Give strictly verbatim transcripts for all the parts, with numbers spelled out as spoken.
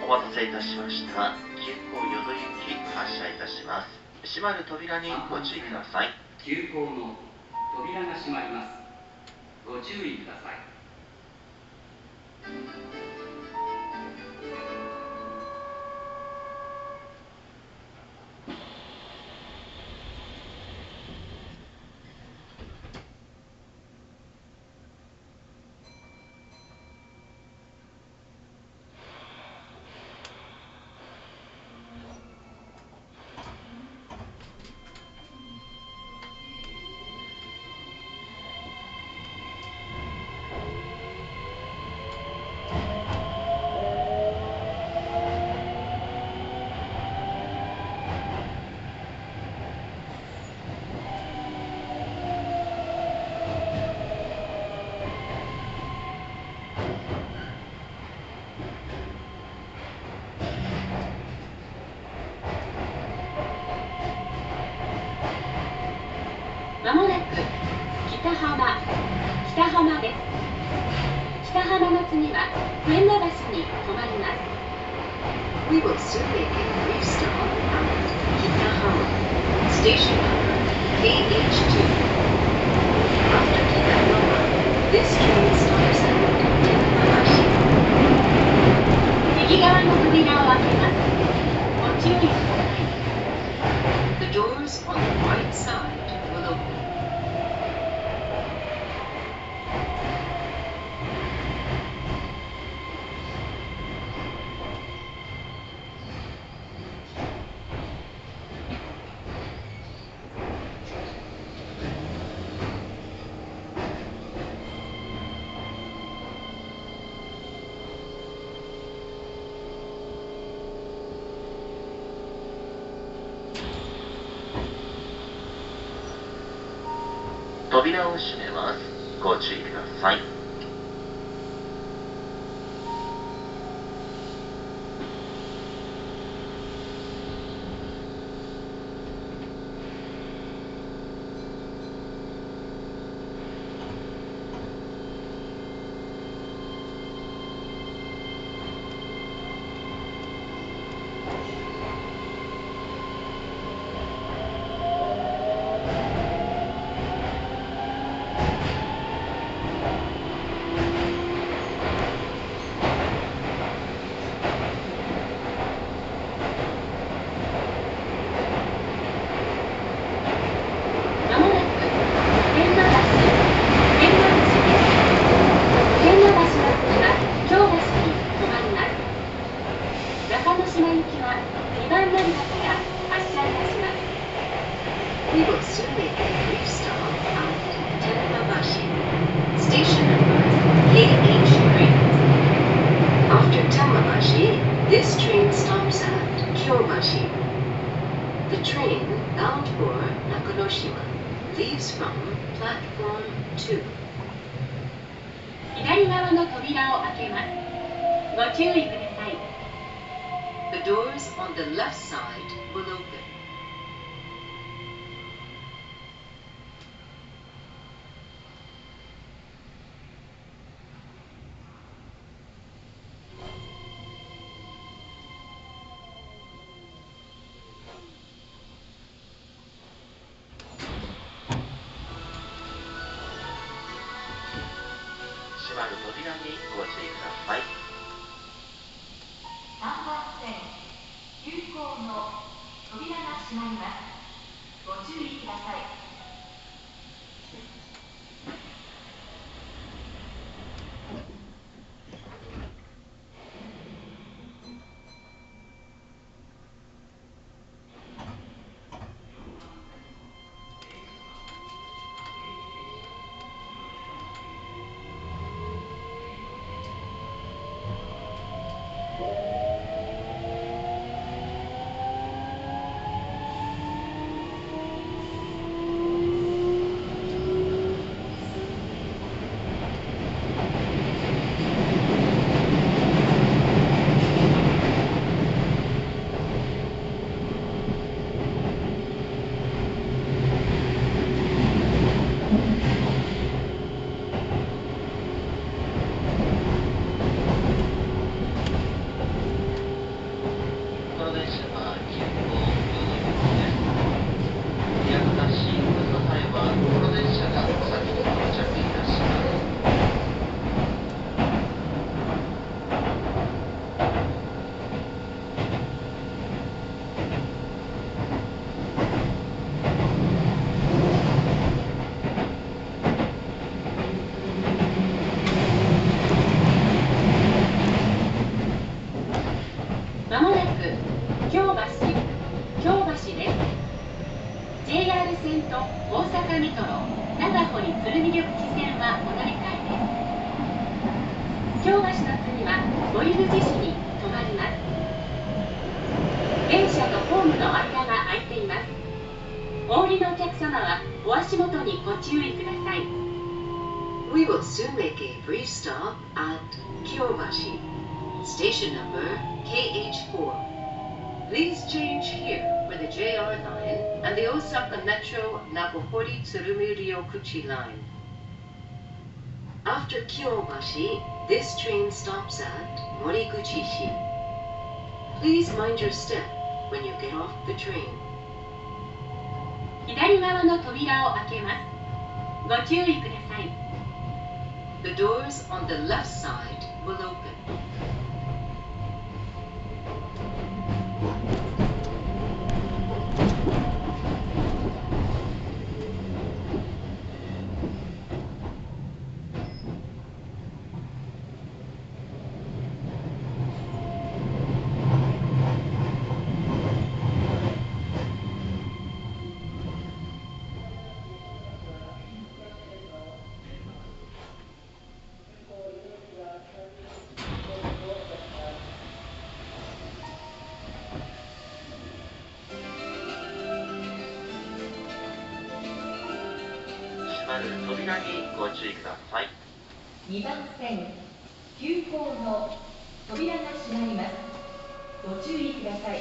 お待たせいたしました。急行淀行き発車いたします。閉まる扉にご注意ください。 急行の扉が閉まります。ご注意ください。 まもなく北浜北浜です。北浜の次は上野橋に停まります。 We will soon make a brief stop at Kitahama, station number K H two. After Kitahama, this train stops at Tenmarashi. 右側の扉を開けます。ご注意ください。 The doors on the right side will open. 扉を閉めます。ご注意ください。 We will soon make a brief stop at Tenmarashi, station number K H three. After Tenmarashi, this train stops at Kyobashi. The train bound for Nakanoshima leaves from platform two. 左側の扉を開けます。ご注意ください。 The doors on the left side will open. 閉まる扉にご注意ください。 さんばん線急行の扉が閉まります。ご注意ください。 京橋の次は森口市に停まります。電車とホームの間が空いています。お降りのお客様はお足元にご注意ください。 We will soon make a brief stop at Kyobashi, station number K H four. Please change here for the J R line and the Osaka Metro Nagohori Tsurumi Ryokuchi line. After Kyobashi, this train stops at Moriguchi-shi. Please mind your step when you get off the train. 左側の扉を開けます。ご注意ください。 The doors on the left side will open. 閉まる扉にご注意ください。 にばん線急行の扉が閉まります。ご注意ください。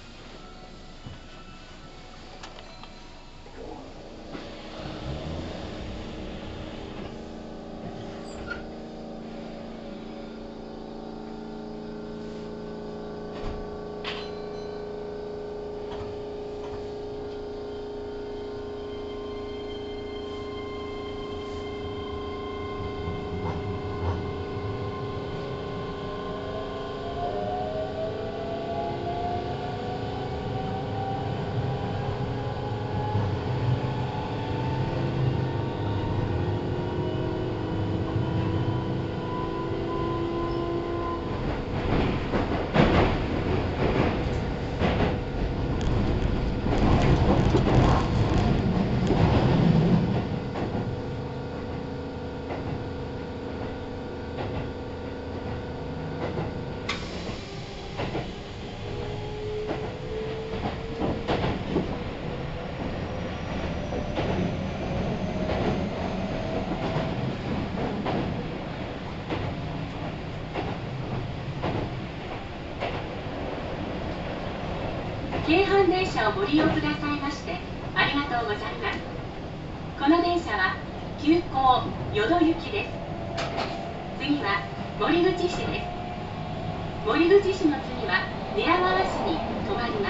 京阪電車をご利用くださいましてありがとうございます。この電車は急行淀行きです。次は森口市です。森口市の次は寝屋川市に停まります。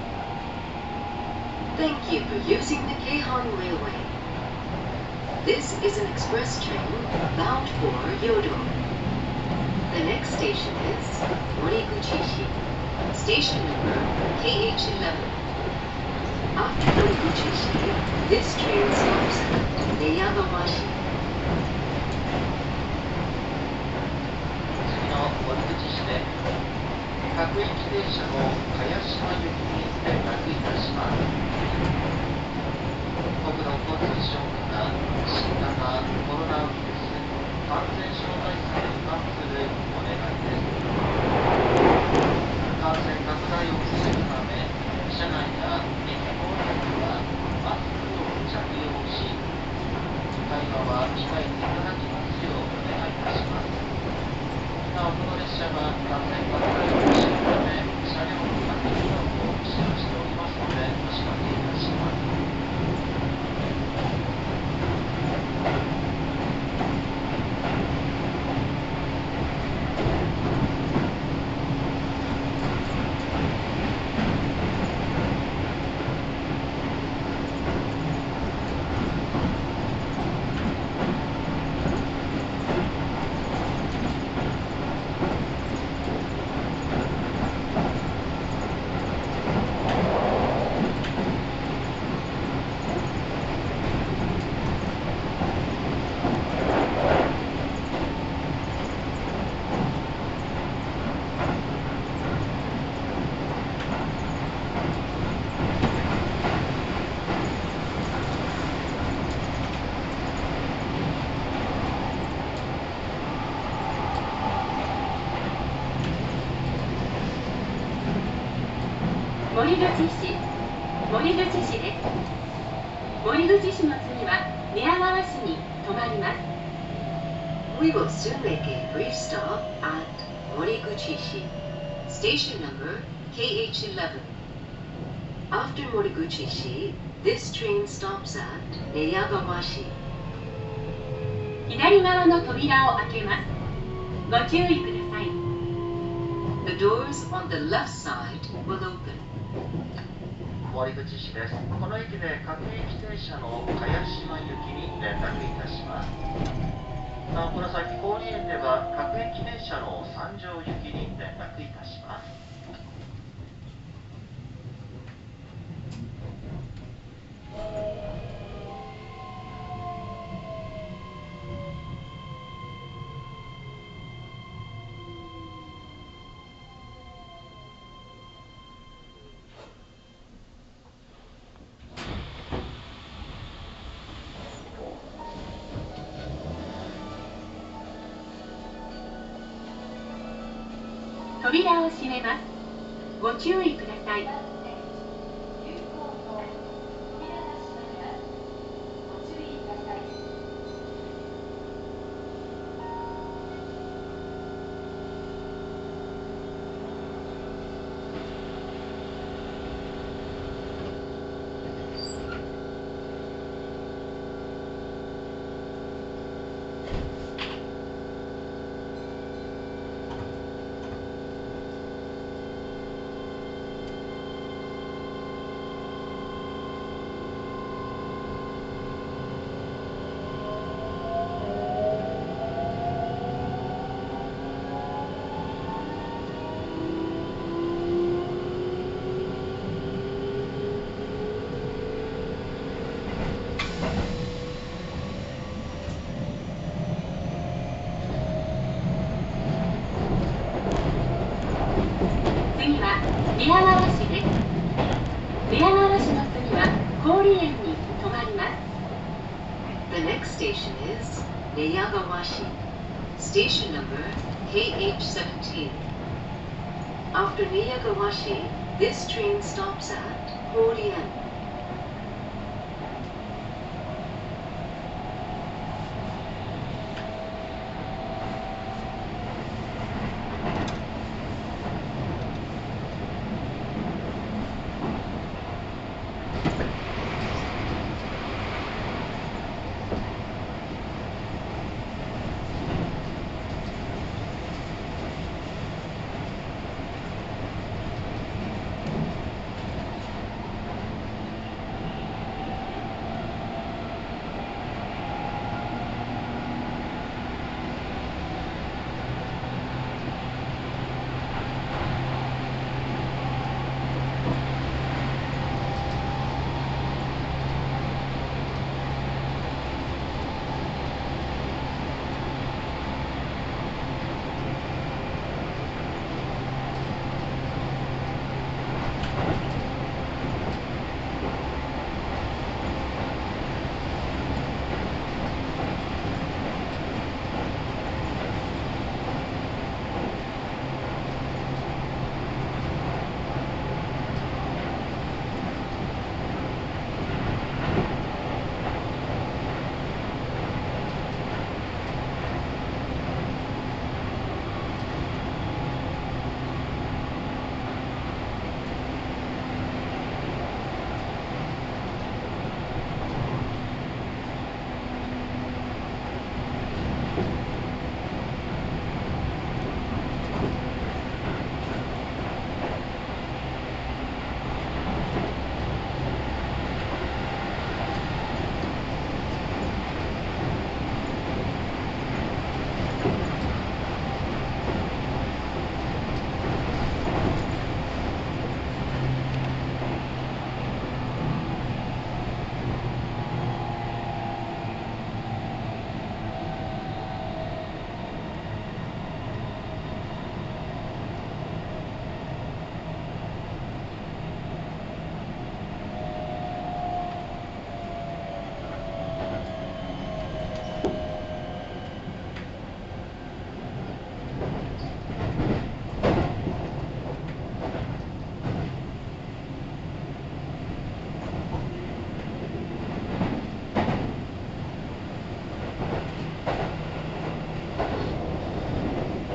Thank you for using the Keihan Railway. This is an express train bound for Yodo. The next station is Moriguchi-shi, station number K H eleven. After Moriguchi-shi, this train stops at Neyagawa-shi. 次の森口市で各駅電車の茅島行きに連絡いたします。国土交通省から新型コロナウイルス感染症対策に関するお願いです。感染拡大を防ぐため、車内や駅構内ではマスクを着用し、会話は控えていただきますようお願いいたします。なお、この列車は感染拡大を防ぐため、車両の確認を使用しておりますので、お仕掛けいたします。 森口市森口市です。森口市の次は寝屋川市に停まります。 We will soon make a brief stop at Moriguchi-shi. Station number K H eleven. After Moriguchi-shi, this train stops at Neyagawa-shi. 左側の扉を開けます。ご注意ください。 The doors on the left side will open. 森口市です。この駅で各駅停車の茅島行きに連絡いたします。なおこの先郡園では各駅停車の三条行きに連絡いたします。 扉を閉めます。ご注意ください。次は寝屋川市です。寝屋川市の次は郡園に停まります。 The next station is Neyagawa-shi. Station number K H seventeen. After Neyagawa-shi, this train stops at Horien. 「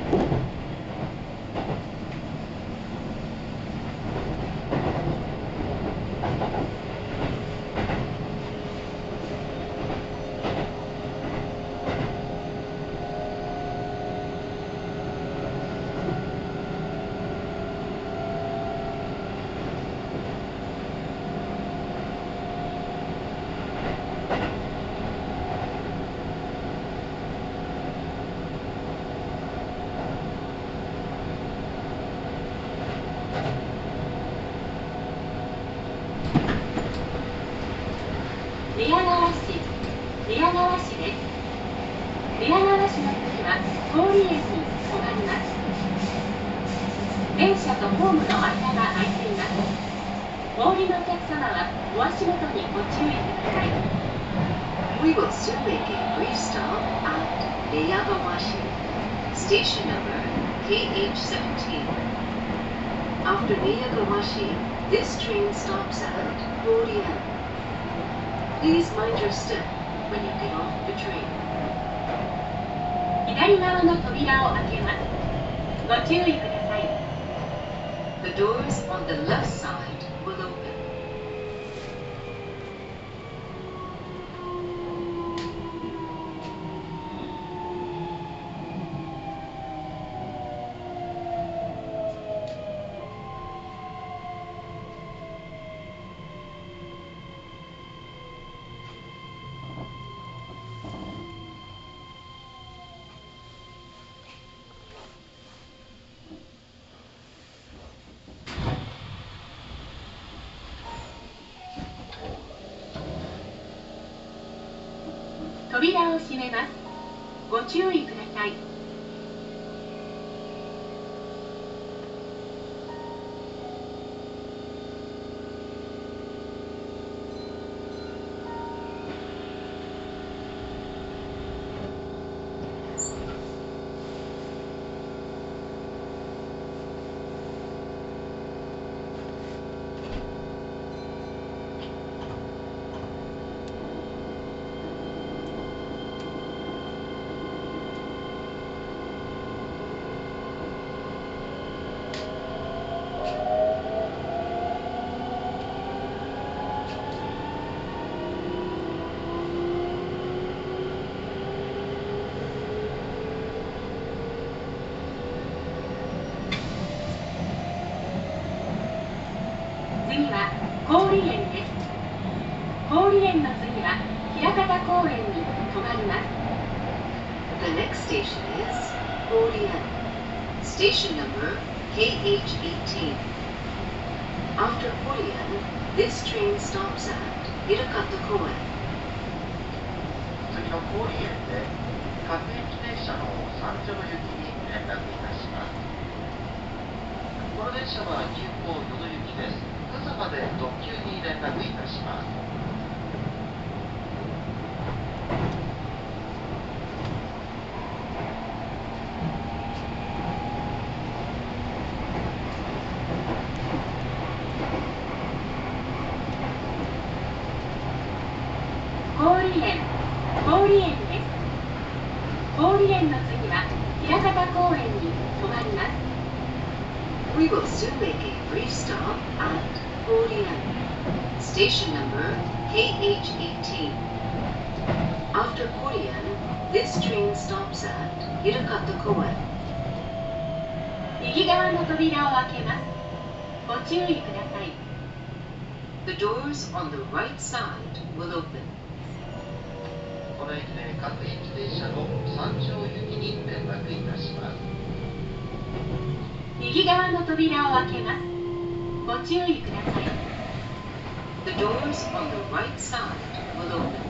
宮川市、宮川市です。宮川市の次は郡園に止まります。電車とホームの間が空いています。お降りのお客様はお足元にご注意ください。 We will soon make a brief stop at Miyagawashi, station number K H seventeen. After Miyagawashi, this train stops at Gorien. Please mind your step when you get off the train. 左側の扉を開けます。ご注意ください。 The doors on the left side will open. 扉を閉めます。ご注意ください。次は郡園です。郡園の次は枚方公園に止まります。 The next station is Gorien, station number K H eighteen. After Gorien, this train stops at Hirakata Koen. 次の郡園で各駅停車の三条行きに連絡いたします。この電車は急行淀行きです。笠間で特急に連絡いたします。 郡園、郡園です。郡園の次は枚方公園に止まります。 We will soon make a brief stop at Gorien, station number K H eighteen. After Gorien, this train stops at Hirakata Koen. 右側の扉を開けます。ご注意ください。 The doors on the right side will open. この駅で各駅停車の三条行きに連絡いたします。 右側の扉を開けます。ご注意ください。 The doors on the right side will open.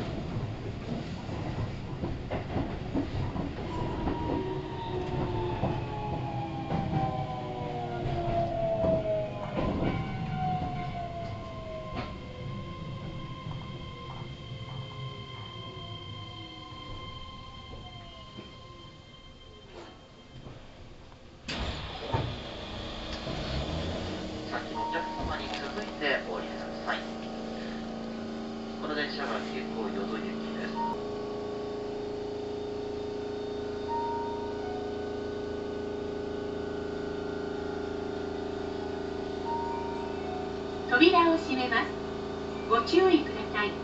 先のお客様に続いてお降りください。この電車は急行扉を閉めます。ご注意ください。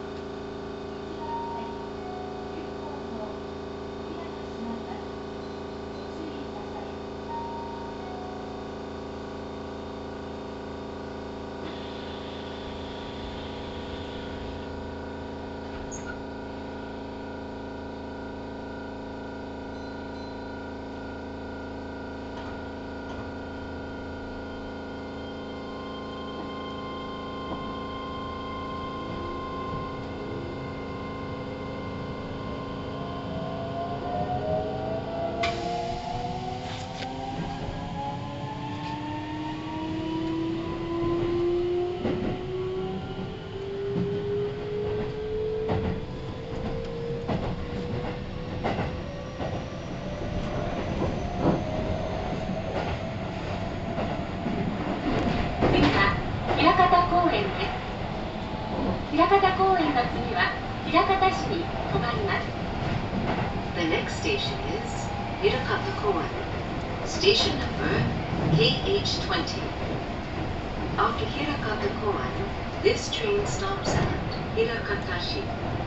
枚方公園です。枚方公園の次は枚方市に止まります。 The next station is Hirakata Koen. Station number K H twenty. After Hirakata Koen, this train stops at Hirakatashi.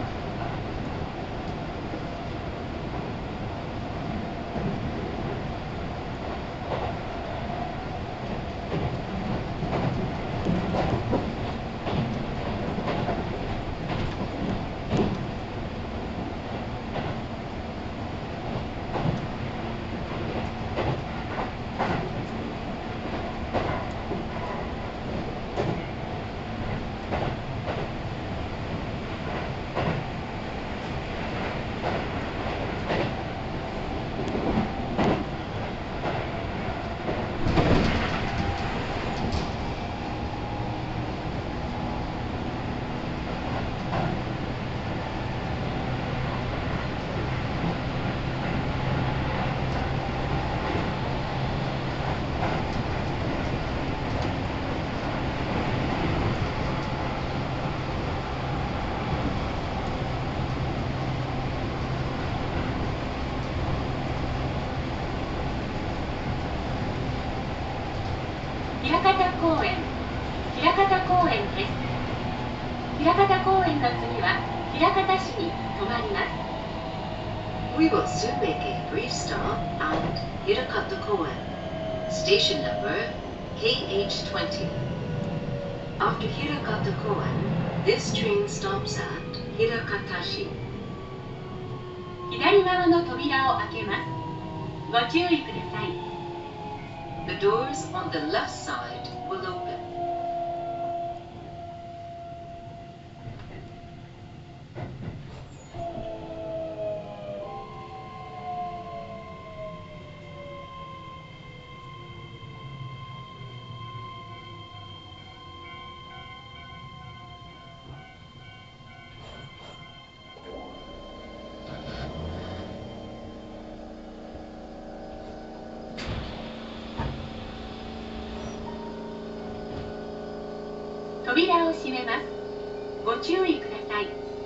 枚方公園、枚方公園です。枚方公園の次は枚方市に止まります。 We will soon make a brief stop at Hirakata Koen. Station number K H twenty. After Hirakata Koen, this train stops at Hirakatashi. 左側の扉を開けます。ご注意ください。 The doors on the left side will open. 「扉を閉めます。ご注意ください。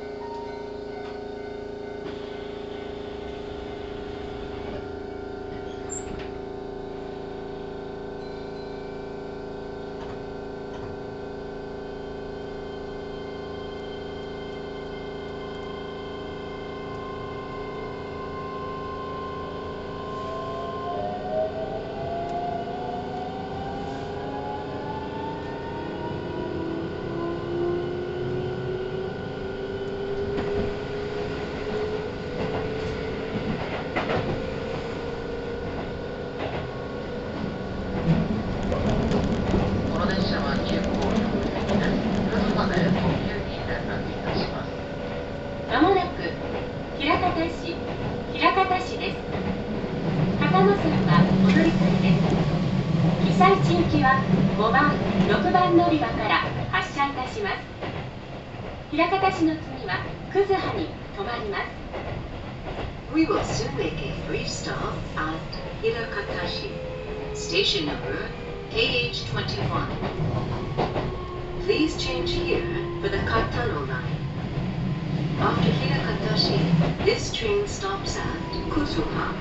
この電車は急行に行くべきです。葛まで特急に連絡いたします。 まもなく枚方市、枚方市です。片野線はお乗り換えです。被災地行きはごばん、ろくばん乗り場から発車いたします。枚方市の次は葛葉に止まります。 We will soon make a brief stop at Hirakatashi. Station number K H twenty-one. Please change here for the Katano line. After Hirakatashi, this train stops at Kusuha.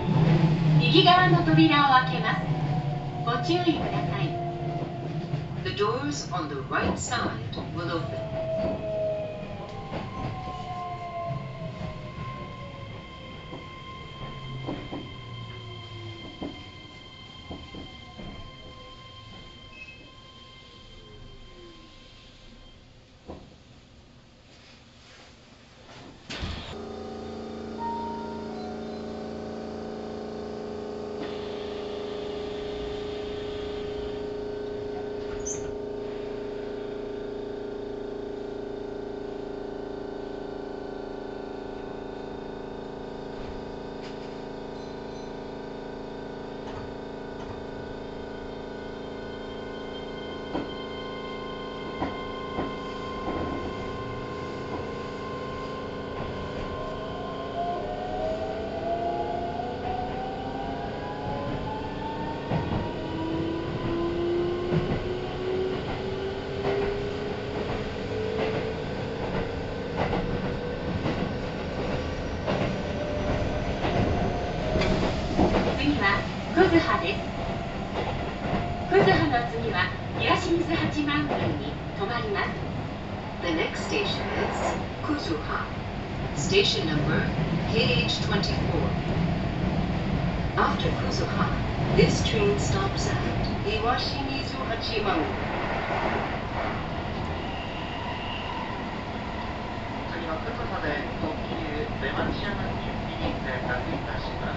右側の扉を開けます。ご注意ください。 The The doors on the right side will open. 次はクズハです。クズハの次は東水八幡宮に停まります。 The next station is Kuzuha. Station number K H twenty-four. After Kuzuha, this train stops at Iwashimizu Hachimaru. 次はクズハで特急出町山行きに連絡いたします。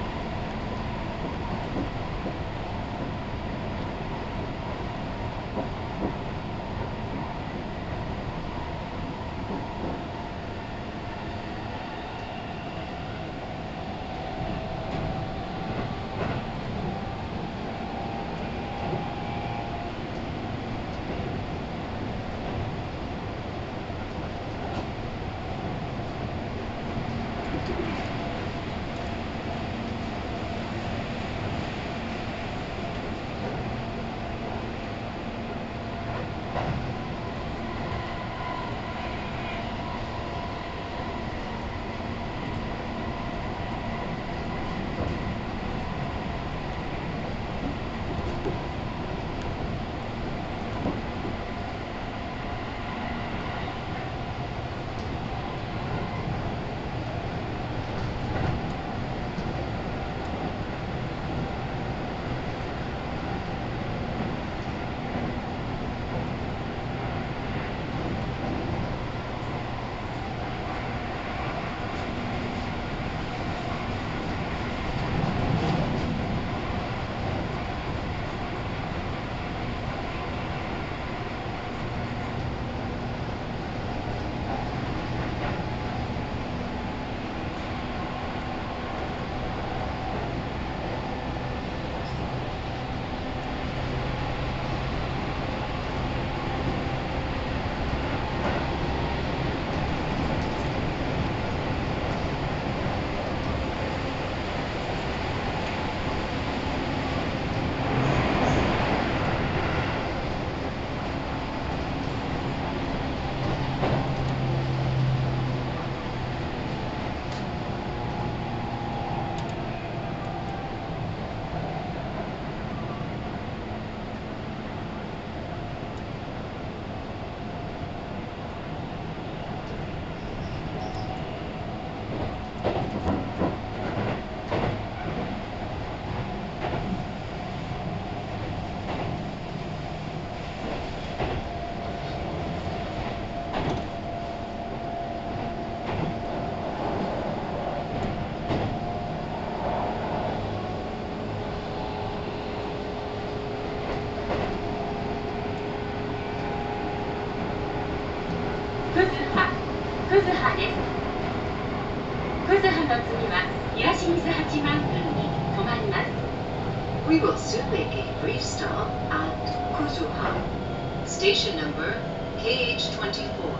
クズハです。クズハの次は東水八幡宮に停まります。 We will soon make a brief stop at Kuzuha. Station number K H twenty-four.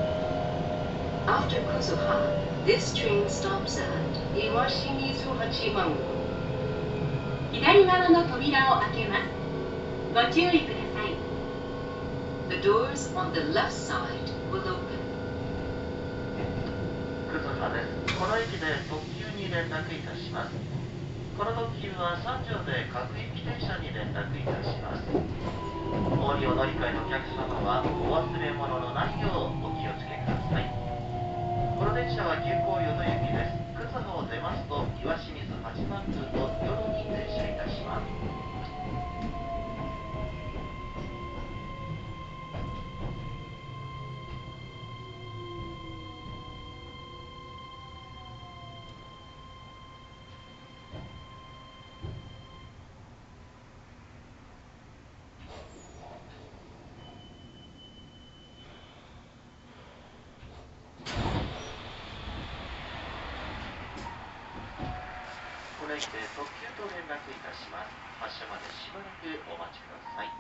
After Kuzuha, this train stops at Iwashimizu Hachimaru. 左側の扉を開けます。ご注意ください。 The doors on the left side will open. クズハです。この駅で特急に連絡いたします。この特急は三条で各駅停車に連絡いたします。 お降りを乗り換えのお客様はお忘れ物のないようお気をつけください。この電車は急行淀行きです。葛野を出ますと岩清水八幡宮と淀に停車いたします。これにて特急と連絡いたします。発車までしばらくお待ちください。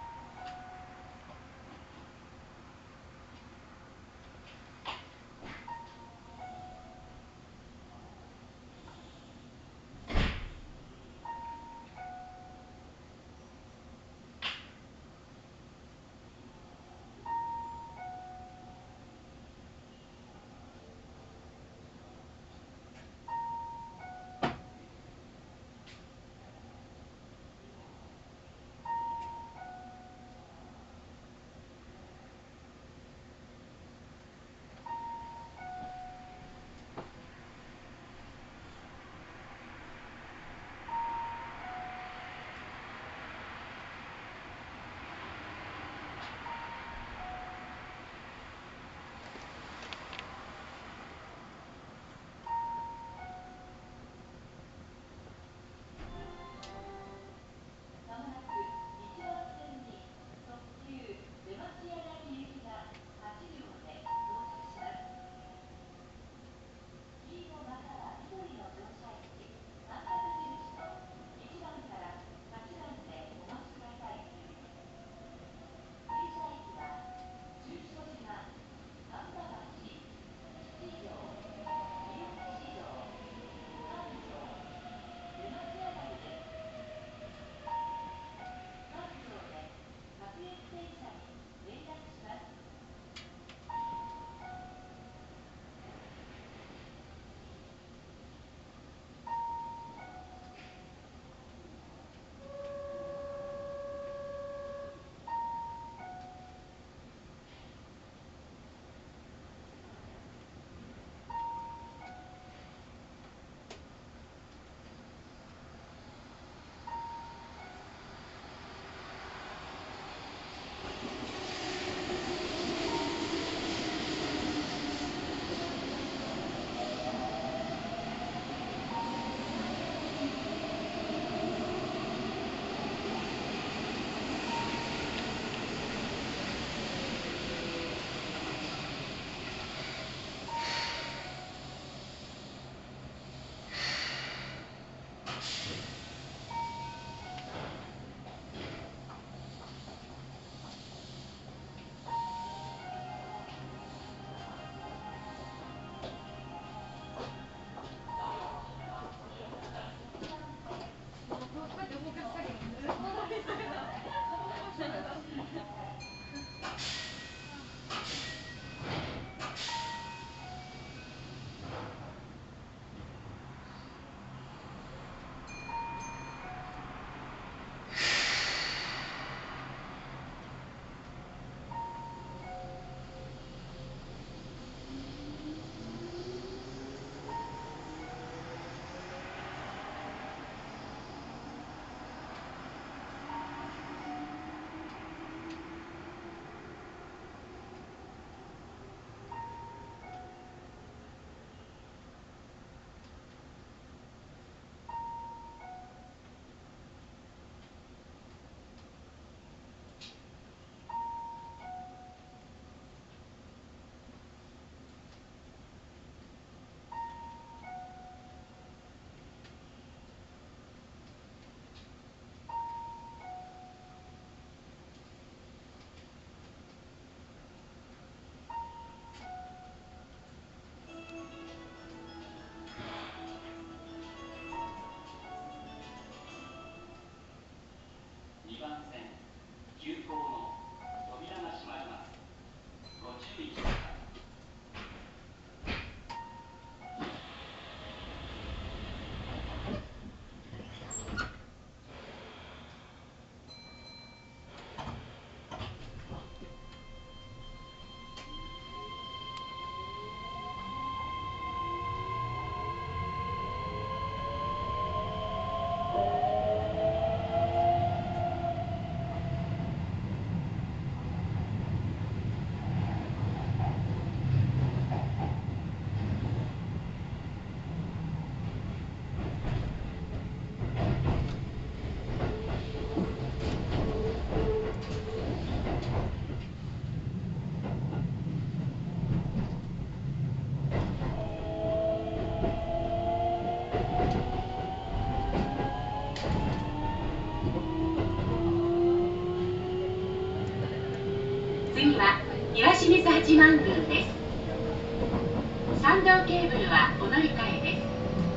次は岩清水八幡宮です。参道ケーブルはお乗り換えです。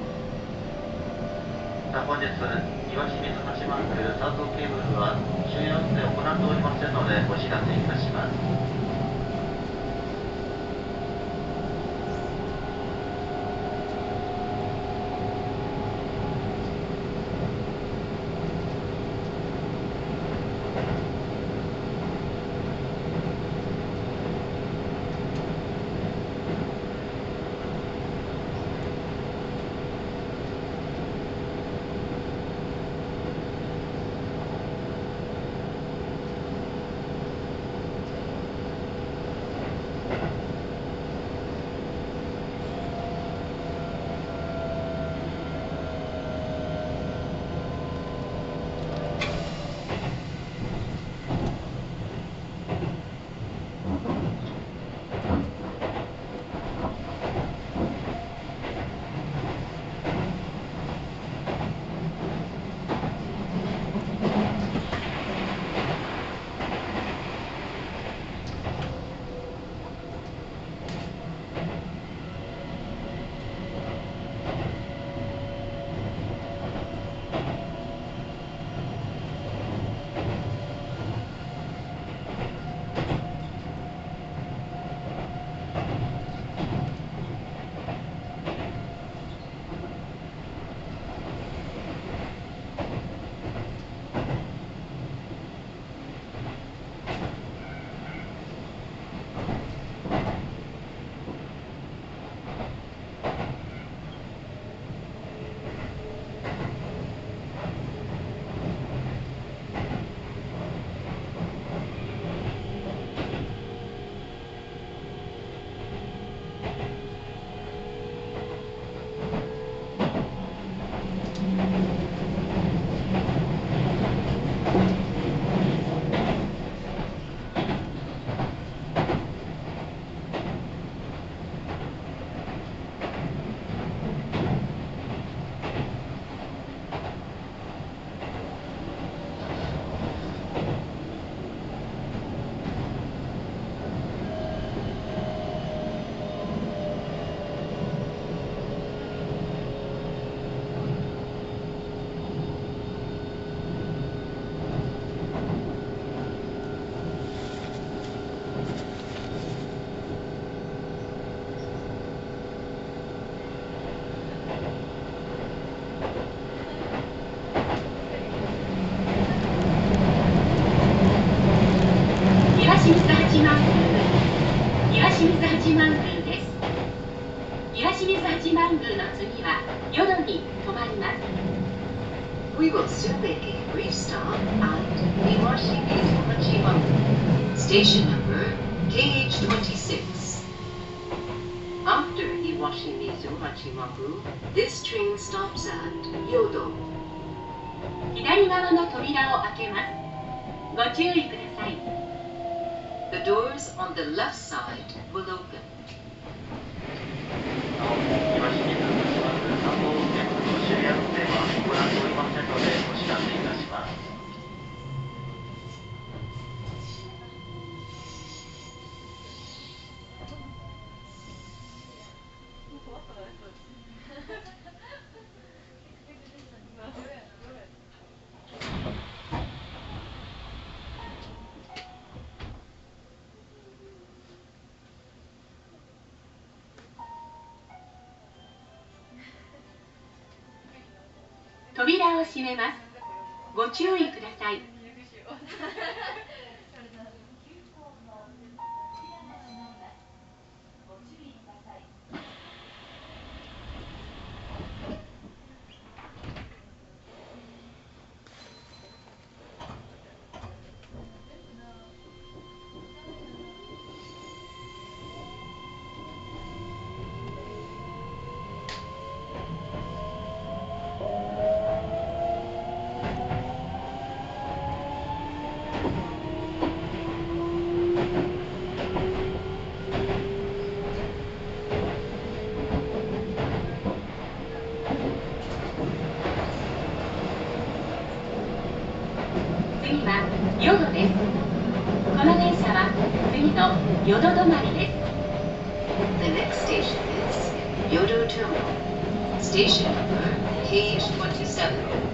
本日、岩清水八幡宮参道ケーブルは終夜運転を行っておりませんのでお知らせいたします。 We will soon make a brief stop at Iwashimizu Hachimangu, station number K H twenty-six. After Iwashimizu Hachimangu, this train stops at Yodo. 左側の扉を開けます。ご注意ください。 The doors on the left side will open. 岩清水八幡宮参道ケーブルの終夜運転は行っておりませんのでお知らせいたします。 扉を閉めます。ご注意ください。 次は淀です。この電車は次の淀止まりです。 The next station is Yodo Terminal. Station number K H twenty-seven.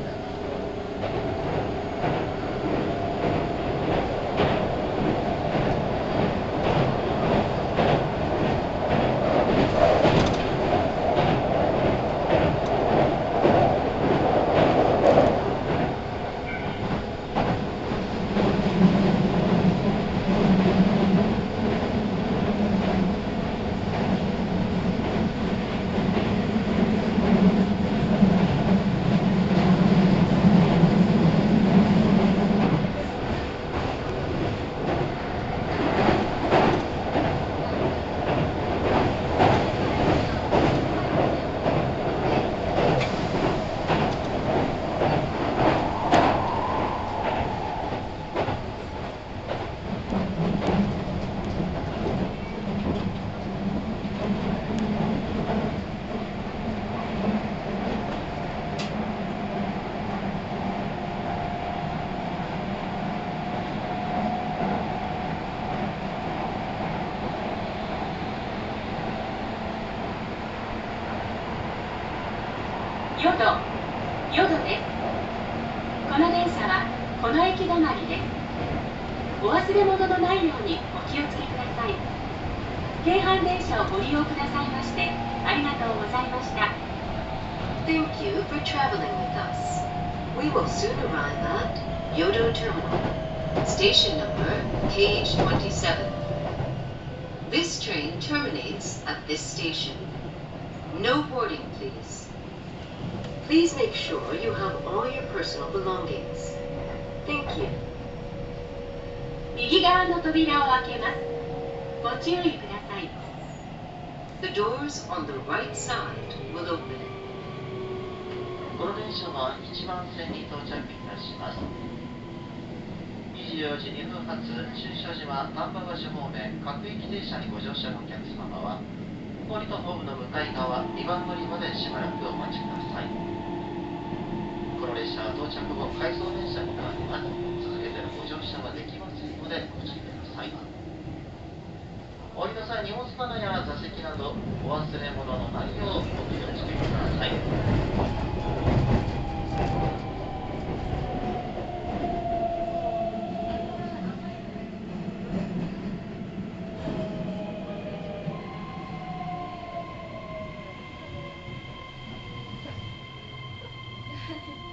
淀、淀です。この電車はこの駅止まりです。お忘れ物のないようにお気をつけください。京阪電車をご利用くださいましてありがとうございました。 Thank you for traveling with us. We will soon arrive at Yodo Terminal. Station number K H twenty-seven. This train terminates at this station. No boarding, please. Please make sure you have all your personal belongings. Thank you. 右側の扉を開けます。ご注意ください。 The doors on the right side will open. この電車はいちばん線に到着いたします。にじゅうよじにふん発中所島丹波橋方面各駅停車にご乗車のお客様は降りたホームの向かい側にばん乗りまでしばらくお待ちください。この列車は到着後回送電車に変わります。続けてのご乗車はできませんのでご注意ください。降りの際荷物棚や座席などお忘れ物のないようお気をつけください。 フフ